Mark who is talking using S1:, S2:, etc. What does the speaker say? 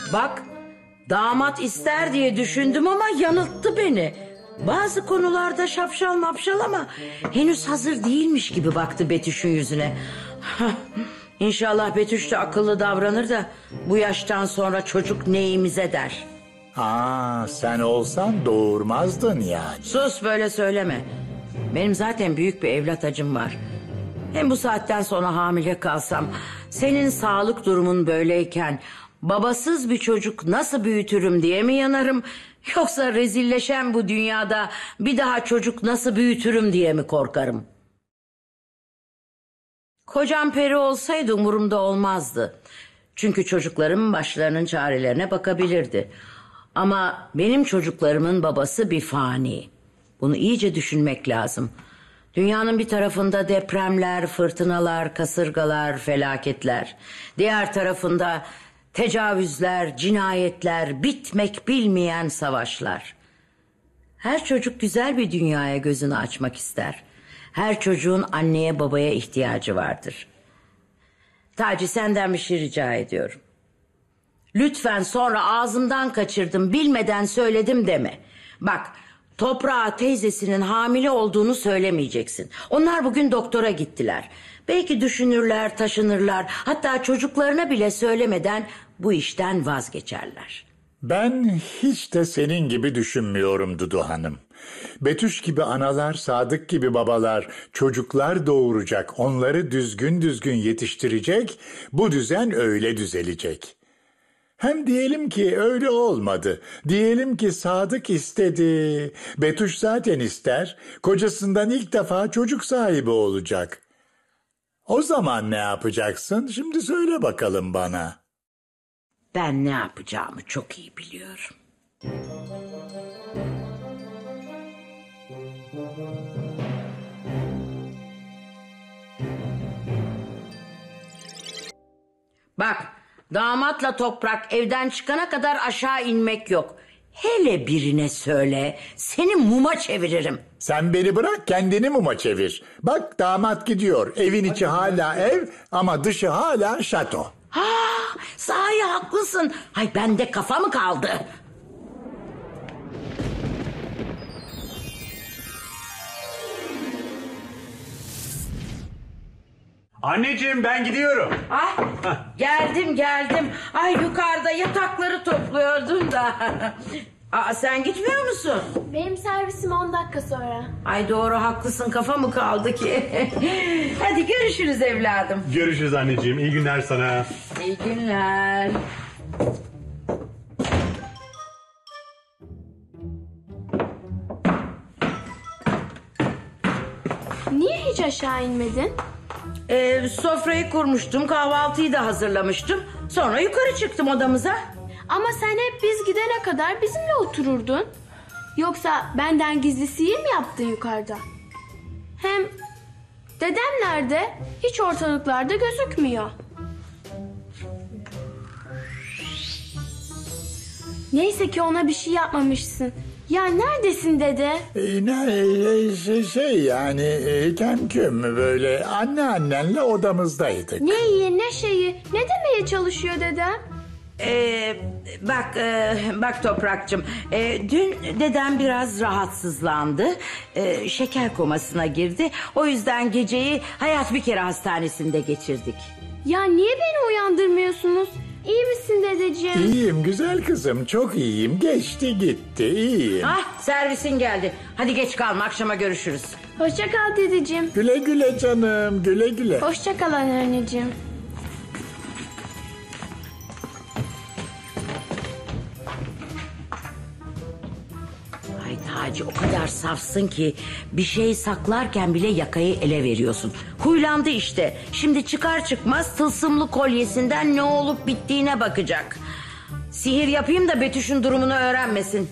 S1: Bak, damat ister diye düşündüm ama yanılttı beni. Bazı konularda şapşal mapşal ama henüz hazır değilmiş gibi baktı Betüş'ün yüzüne. İnşallah Betüş de akıllı davranır da bu yaştan sonra çocuk neyimize der.
S2: Sen olsan doğurmazdın yani.
S1: Sus, böyle söyleme. Benim zaten büyük bir evlat acım var. Hem bu saatten sonra hamile kalsam, senin sağlık durumun böyleyken babasız bir çocuk nasıl büyütürüm diye mi yanarım? Yoksa rezilleşen bu dünyada bir daha çocuk nasıl büyütürüm diye mi korkarım? Kocam peri olsaydı umurumda olmazdı. Çünkü çocuklarım başlarının çarelerine bakabilirdi. Ama benim çocuklarımın babası bir fani. Bunu iyice düşünmek lazım. Dünyanın bir tarafında depremler, fırtınalar, kasırgalar, felaketler. Diğer tarafında tecavüzler, cinayetler, bitmek bilmeyen savaşlar. Her çocuk güzel bir dünyaya gözünü açmak ister. Her çocuğun anneye babaya ihtiyacı vardır. Taci, senden bir şey rica ediyorum. Lütfen sonra ağzımdan kaçırdım, bilmeden söyledim deme. Bak, Toprağa teyzesinin hamile olduğunu söylemeyeceksin. Onlar bugün doktora gittiler. Belki düşünürler, taşınırlar. Hatta çocuklarına bile söylemeden bu işten vazgeçerler.
S2: Ben hiç de senin gibi düşünmüyorum Dudu Hanım. Betüş gibi analar, Sadık gibi babalar çocuklar doğuracak, onları düzgün düzgün yetiştirecek, bu düzen öyle düzelecek. Hem diyelim ki öyle olmadı. Diyelim ki Sadık istedi. Betüş zaten ister. Kocasından ilk defa çocuk sahibi olacak. O zaman ne yapacaksın? Şimdi söyle bakalım bana.
S1: Ben ne yapacağımı çok iyi biliyorum. Bak, damatla Toprak evden çıkana kadar aşağı inmek yok. Hele birine söyle, seni muma çeviririm.
S2: Sen beni bırak, kendini muma çevir. Bak, damat gidiyor. Evin içi hala ev ama dışı hala şato.
S1: Sahi haklısın. Ay, bende kafa mı kaldı?
S3: Anneciğim, ben gidiyorum.
S1: Ay, geldim. Ay, yukarıda yatakları topluyordum da. Sen gitmiyor musun?
S4: Benim servisim 10 dakika sonra.
S1: Ay, doğru, haklısın, kafa mı kaldı ki? Hadi görüşürüz evladım.
S3: Görüşürüz anneciğim. İyi günler sana.
S1: İyi günler.
S4: Niye hiç aşağı inmedin?
S1: Sofrayı kurmuştum, kahvaltıyı da hazırlamıştım. Sonra yukarı çıktım odamıza.
S4: Ama sen hep biz gidene kadar bizimle otururdun. Yoksa benden gizli sihir mi yaptın yukarıda? Hem dedem nerede? Hiç ortalıklarda gözükmüyor. Neyse ki ona bir şey yapmamışsın. Ya neredesin dede?
S2: Kemküm böyle anneannenle odamızdaydık.
S4: Ne iyi ne şeyi, ne demeye çalışıyor dedem?
S1: Bak Toprak'cığım, dün dedem biraz rahatsızlandı. Şeker komasına girdi. O yüzden geceyi Hayat Bir Kere Hastanesi'nde geçirdik.
S4: Ya niye beni uyandırmıyorsunuz? İyi misin dedeciğim?
S2: İyiyim güzel kızım, çok iyiyim. Geçti gitti, iyiyim.
S1: Servisin geldi. Hadi geç kalma, akşama görüşürüz.
S4: Hoşça kal dedeciğim.
S2: Güle güle canım, güle güle.
S4: Hoşça kal anneciğim.
S1: Ay Taci, o kadar safsın ki bir şey saklarken bile yakayı ele veriyorsun. Huylandı işte. Şimdi çıkar çıkmaz tılsımlı kolyesinden ne olup bittiğine bakacak. Sihir yapayım da Betüş'ün durumunu öğrenmesin.